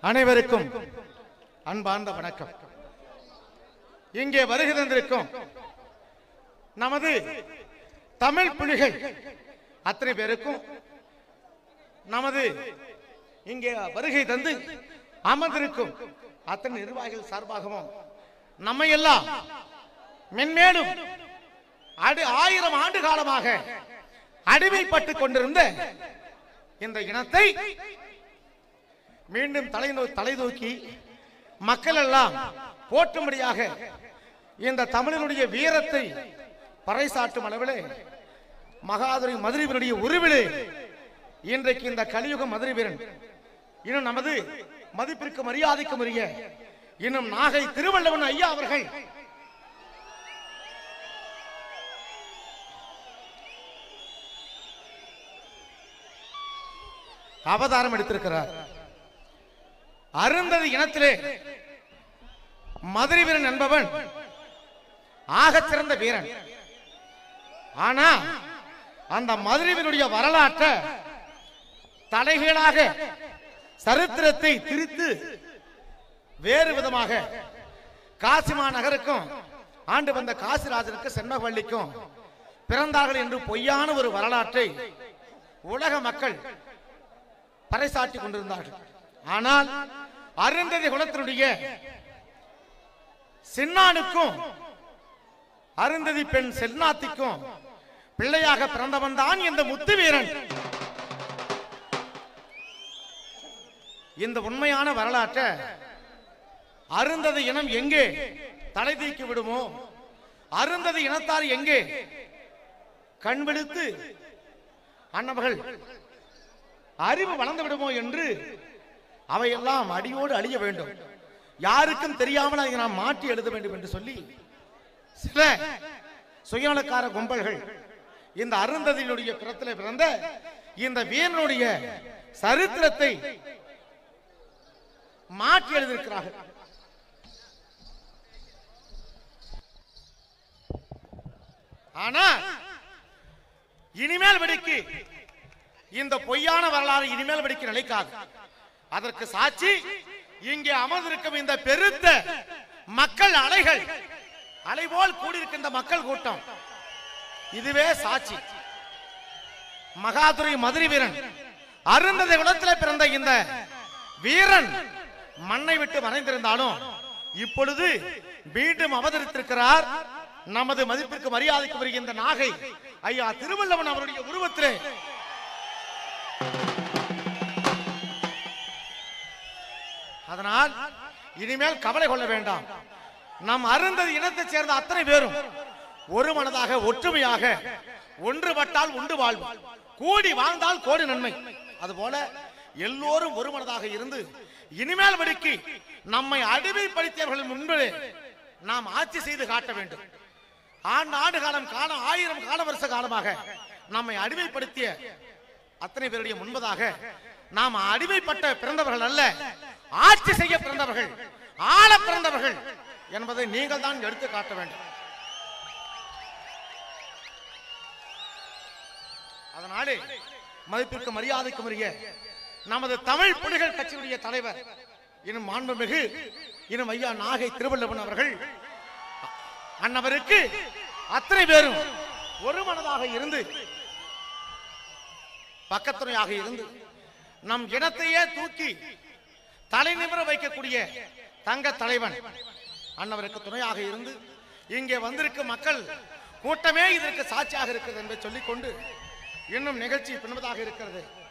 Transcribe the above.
அனைவருக்கும் அன்பார்ந்த வணக்கம். இங்கே வருகை தந்திருக்கும் நமது தமிழ் புலிகள் அத்தனை பேருக்கும் நமது இங்கே வருகை தந்து அமர்ந்திருக்கும் அத்தனை நிர்வாகிகள் சார்பாகவும் நம்மை எல்லாம் மென்மேலும் 1000 ஆண்டு காலமாக அடிமைப்பட்டுக் கொண்டிருந்த இந்த இனத்தை மீண்டும் தலை தூக்கி மக்கள் எல்லாம் போற்றும்படியாக இந்த தமிழனுடைய வீரத்தை பறைசாற்றும் அளவிலே மகாதுரை மதுரை வீரனுடைய உருவிலே இன்றைக்கு இந்த கலியுக மதுரை வீரன் இன்னும் நமது மதிப்பிற்கு மரியாதைக்கு உரிய இன்னும் நாகை திருவள்ளுவன் ஐயா அவர்கள் அவதாரம் எடுத்திருக்கிறார். அருந்ததி இனத்திலே மதுரை வீரன் என்பவன் ஆகச் சிறந்த வீரன். ஆனா அந்த மதுரை வீரனுடைய வரலாற்றை தலைகீழாக சரித்திரத்தை திரித்து வேறு விதமாக காசிமா நகருக்கும் ஆண்டு வந்த காசிராஜனுக்கு சென்னவள்ளிக்கும் பிறந்தார்கள் என்று பொய்யான ஒரு வரலாற்றை உலக மக்கள் பறைசாட்டி கொண்டிருந்தார்கள். ஆனால் அருந்ததி குலத்தினுடைய சின்னானுக்கும் அருந்ததி பெண் சென்னாத்திக்கும் பிள்ளையாக பிறந்தவன் தான் இந்த முத்து வீரன். இந்த உண்மையான வரலாற்றை அருந்ததி இனம் எங்கே தலை தூக்கி விடுமோ, அருந்ததி இனத்தார் எங்கே கண்விழித்து அன்னவர்கள் அறிவு வளர்ந்து விடுமோ என்று அவையெல்லாம் அடியோடு அழிய வேண்டும், யாருக்கும் தெரியாமல் அதை நாம் மாற்றி எழுத வேண்டும் என்று சொல்லி சில சுயநலக்கார கும்பல்கள் இந்த அருந்ததியினுடைய பிறத்திலே பிறந்த இந்த வீரனுடைய சரித்திரத்தை மாற்றி எழுதியிருக்கிறார்கள். ஆனால் இனிமேல் வெடிக்கு இந்த பொய்யான வரலாறு இனிமேல் வெடிக்க நிலைக்காது. அதற்கு சாட்சி இங்கே அமர்ந்திருக்கும் இந்த பெருத்த மக்கள் அலைகள், அலைபோல் கூடியிருக்கின்ற மக்கள் கூட்டம், இதுவே சாட்சி. மகாதுரை மதுரை வீரன் அருந்ததி குலத்தில் பிறந்த இந்த வீரன் மண்ணை விட்டு மறைந்திருந்தாலும் இப்பொழுது மீண்டும் அவதரித்திருக்கிறார். நமது மதிப்பிற்கு மரியாதைக்கு வருகின்ற நாகை ஐயா திருவள்ளுவன் அவருடைய உருவத்திலே அதனால் இனிமேல் கவலை கொள்ள வேண்டாம். நம் அருந்ததி இனத்தைச் சேர்ந்த அத்தனை பேரும் ஒரு மனதாக ஒற்றுமையாக ஒன்றுபட்டால் உண்டு வாழ்வு, கூடி வாழ்ந்தால் கோடி நன்மை. அதுபோல எல்லோரும் ஒரு மனதாக இருந்து இனிமேல் வடிக்கு நம்மை அடிமைப்படுத்தியவர்கள் முன்பே நாம் ஆட்சி செய்து காட்ட வேண்டும். ஆண்டு காலம் 1000 கால வருஷ காலமாக நம்மை அடிமைப்படுத்திய அத்தனை பேருடைய முன்பதாக நாம் அடிமைப்பட்ட பிறந்தவர்கள் அல்ல, ஆட்சி செய்ய பிறந்தவர்கள், ஆள பிறந்தவர்கள் என்பதை நீங்கள் தான் எடுத்து காட்ட வேண்டும். அதனாலே மதிப்பிற்கு மரியாதைக்கு உரிய நமது தமிழ் புலிகள் கட்சியினுடைய தலைவர் இன்னும் மாண்புமிகு இன்னும் ஐயா நாகை திருவள்ளுவன் அவர்கள் அன்னவருக்கு அத்தனை பேரும் ஒரு மனதாக இருந்து பக்கத்துணையாக இருந்து நம் இனத்தையே தூக்கி தலை நிமிர வைக்கக்கூடிய தங்க தலைவன் அன்னவருக்கு துணையாக இருந்து இங்கே வந்திருக்கும் மக்கள் கூட்டமே இதற்கு சாட்சியாக இருக்கிறது என்று சொல்லிக்கொண்டு இன்னும் நிகழ்ச்சி பின்பதாக இருக்கிறது.